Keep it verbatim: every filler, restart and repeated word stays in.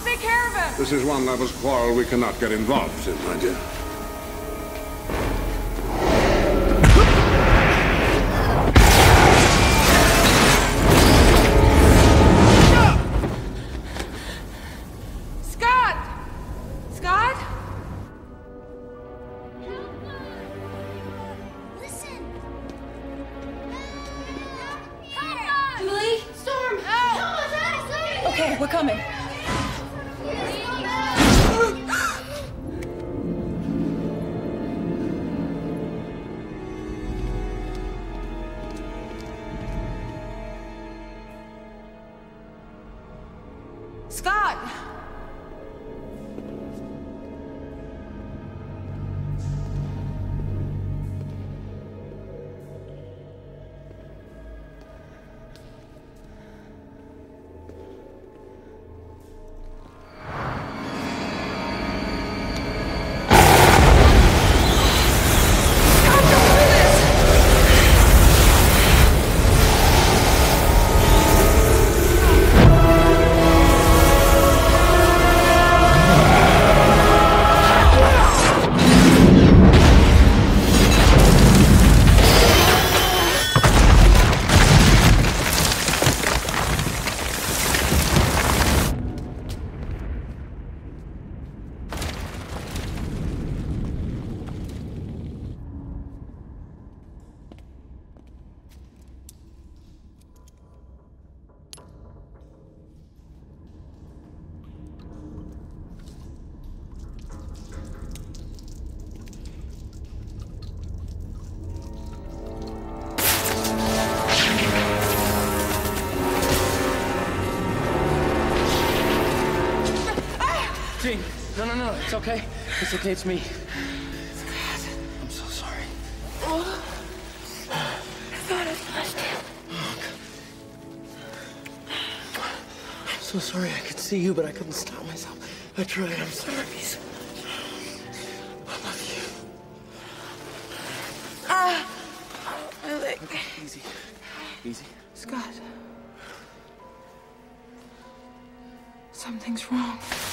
I'll take care of him! This is one lover's quarrel we cannot get involved in, my dear. Scott! Scott? Listen! Julie? Storm! Help! Okay, we're coming. Scott! Jean, no, no, no, it's okay. It's okay, it's me. I'm so sorry. Oh. I thought I lost him. I'm so sorry. I could see you, but I couldn't stop myself. I tried. I'm sorry. So I love you. Ah! My leg. Okay, easy. Easy. Scott. Something's wrong.